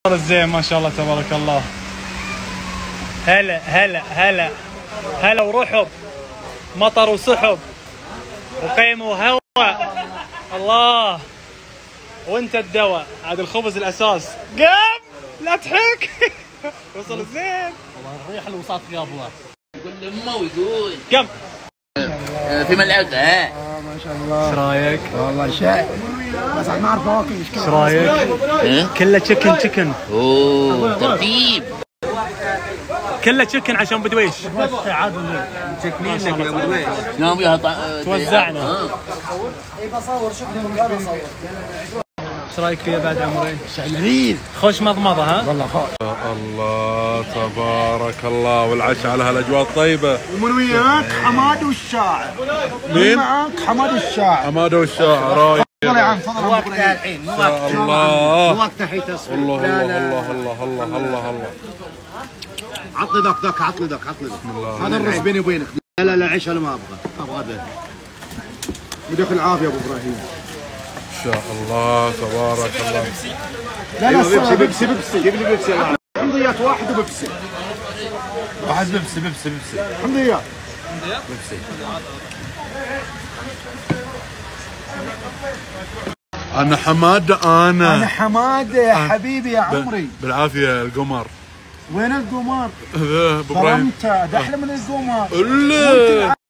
الزين ما شاء الله تبارك الله. هلا هلا هلا هلا ورحب، مطر وسحب وقيم وهواء. الله وانت الدواء، عاد الخبز الاساس. قام لا تحك. وصل الزين والله الريح الوساط يا ابوه. يقول لامه ويقول قام في ملعقه. ما شاء الله. ايش رايك؟ والله شيء بس ما اعرف اواكل ايش رايك؟ كله تشكن. اوه ترتيب. كله تشكن عشان بدويش. مسكنين لك يا ابو دويش. شلون وياها توزعنا. بصور شكرا. ايش رايك فيها بعد عمري؟ لذيذ. خوش مضمضه ها؟ والله خوش. الله تبارك الله، والعشاء على هالاجواء الطيبه. ومن وياك حماد والشاعر. مين؟ معك حماد والشاعر. حماده والشاعر. رايق. تفضل يا عم تفضل. وقتها الحين مو وقت. الله وقتها حين تصوير. الله الله الله الله الله الله. عطني ذاك عطني ذاك. هذا الرز بيني وبينك. لا عيش انا ما ابغى ذا. يديك العافيه ابو ابراهيم. ان شاء الله تبارك الله. لا بيبسي جيب لي بيبسي. حمضيات واحد وبيبسي. واحد بيبسي. حمضيات. انا حماد. انا حماد يا حبيبي يا عمري. بالعافيه القمر. وين القمر؟ ابو ابراهيم. ده احلى من القمر. الا